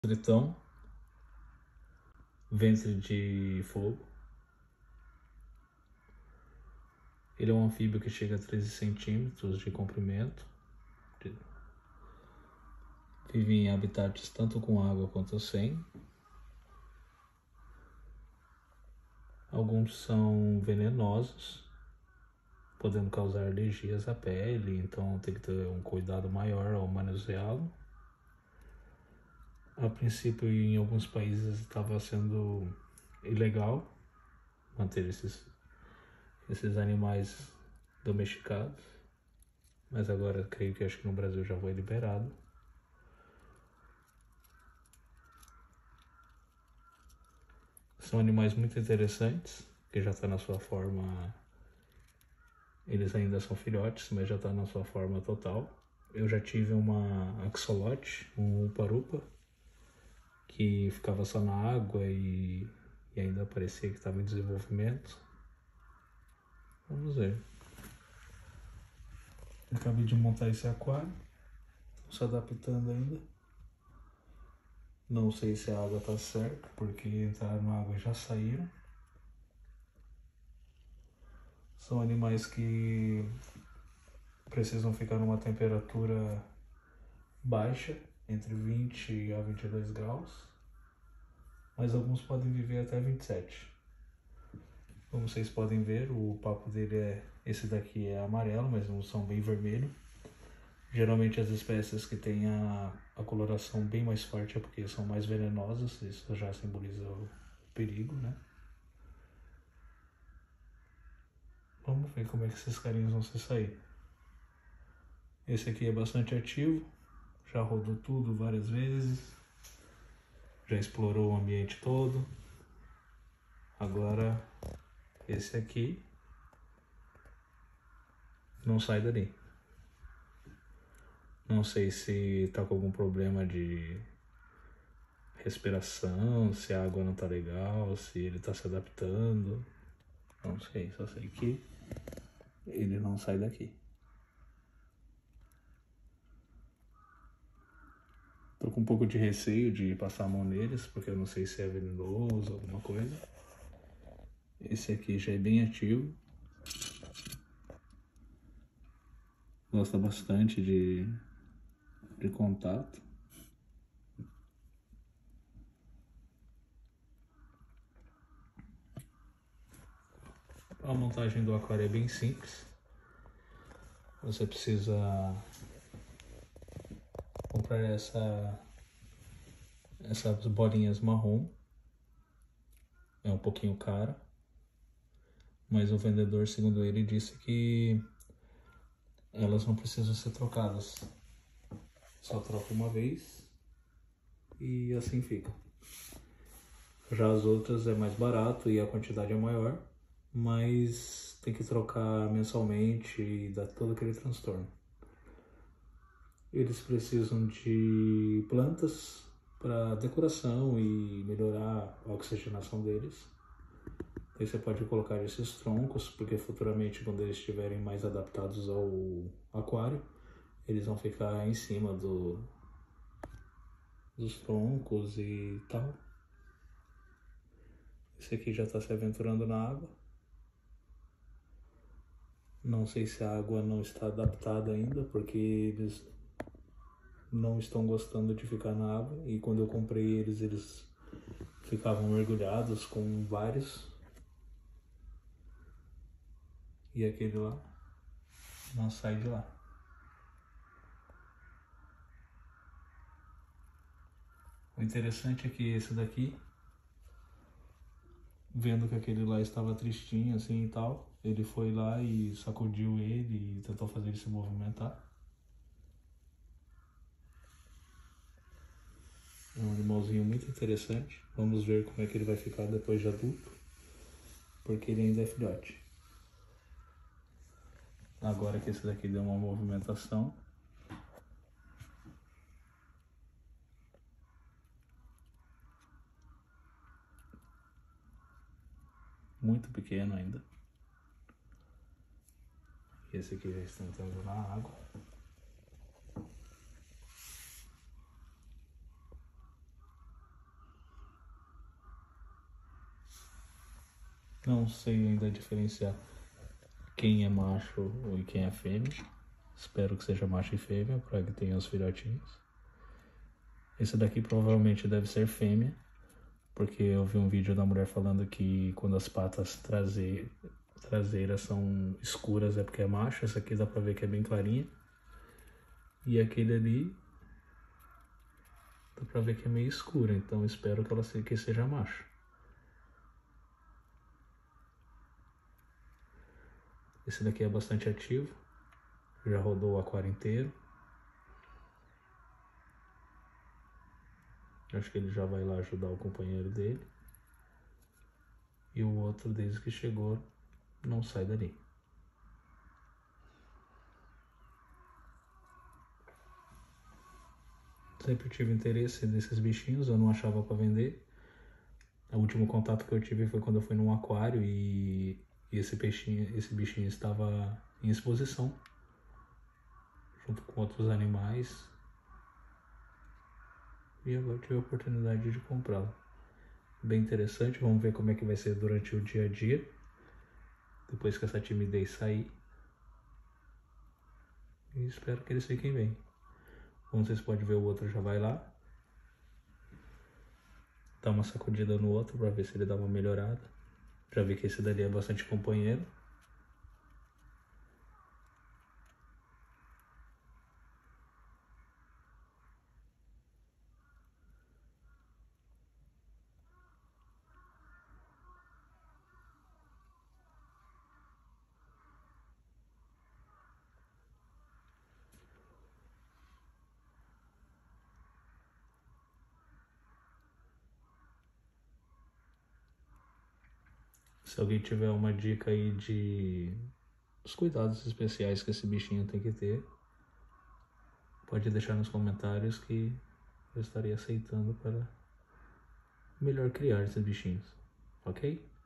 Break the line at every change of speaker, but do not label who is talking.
Tritão, ventre de fogo. Ele é um anfíbio que chega a 13 centímetros de comprimento. Vive em habitats tanto com água quanto sem. Alguns são venenosos, podendo causar alergias à pele, então tem que ter um cuidado maior ao manuseá-lo. A princípio, em alguns países estava sendo ilegal manter esses animais domesticados, mas agora creio que acho que no Brasil já foi liberado. São animais muito interessantes, que já está na sua forma. Eles ainda são filhotes, mas já está na sua forma total. Eu já tive uma axolote, um upa-upa, que ficava só na água e ainda parecia que estava em desenvolvimento. Vamos ver. Acabei de montar esse aquário, se adaptando ainda. Não sei se a água tá certa, porque entraram na água e já saíram. São animais que precisam ficar numa temperatura baixa, entre 20 a 22 graus, mas alguns podem viver até 27. Como vocês podem ver, o papo dele esse daqui é amarelo, mas não são bem vermelho. Geralmente as espécies que têm a coloração bem mais forte é porque são mais venenosas, isso já simboliza o perigo, né? Vamos ver como é que esses carinhos vão se sair. Esse aqui é bastante ativo, já rodou tudo várias vezes, já explorou o ambiente todo. Agora esse aqui não sai dali. Não sei se tá com algum problema de respiração, se a água não tá legal, se ele tá se adaptando. Não sei, só sei que ele não sai daqui. Tô com um pouco de receio de passar a mão neles, porque eu não sei se é venenoso, alguma coisa. Esse aqui já é bem ativo. Gosta bastante de contato. A montagem do aquário é bem simples. Você precisa comprar essas bolinhas marrom. É um pouquinho cara, mas o vendedor, segundo ele, disse que elas não precisam ser trocadas. Só troca uma vez e assim fica. Já as outras é mais barato e a quantidade é maior, mas tem que trocar mensalmente e dá todo aquele transtorno. Eles precisam de plantas para decoração e melhorar a oxigenação deles. Aí você pode colocar esses troncos, porque futuramente, quando eles estiverem mais adaptados ao aquário, eles vão ficar em cima dos troncos e tal. Esse aqui já está se aventurando na água. Não sei se a água não está adaptada ainda, porque eles não estão gostando de ficar na água. E quando eu comprei eles ficavam mergulhados com vários. E aquele lá não sai de lá. O interessante é que esse daqui, vendo que aquele lá estava tristinho assim e tal, ele foi lá e sacudiu ele e tentou fazer ele se movimentar. É um animalzinho muito interessante. Vamos ver como é que ele vai ficar depois de adulto, porque ele ainda é filhote. Agora que esse daqui deu uma movimentação, muito pequeno ainda. Esse aqui já está entrando na água. Não sei ainda diferenciar quem é macho e quem é fêmea. Espero que seja macho e fêmea, para que tenha os filhotinhos. Esse daqui provavelmente deve ser fêmea, porque eu vi um vídeo da mulher falando que quando as patas traseiras são escuras é porque é macho. Essa aqui dá pra ver que é bem clarinha. E aquele ali dá pra ver que é meio escura, então espero que seja macho. Esse daqui é bastante ativo, já rodou o aquário inteiro. Acho que ele já vai lá ajudar o companheiro dele. E o outro, desde que chegou, não sai dali. Sempre tive interesse nesses bichinhos, eu não achava para vender. O último contato que eu tive foi quando eu fui num aquário e esse bichinho estava em exposição, junto com outros animais. E agora tive a oportunidade de comprá-lo. Bem interessante, vamos ver como é que vai ser durante o dia a dia, depois que essa timidez sair. E espero que eles fiquem bem. Como vocês podem ver, o outro já vai lá, dá uma sacudida no outro para ver se ele dá uma melhorada. Já vi que esse dali é bastante companheiro. Se alguém tiver uma dica aí de os cuidados especiais que esse bichinho tem que ter, pode deixar nos comentários que eu estarei aceitando para melhor criar esses bichinhos, ok?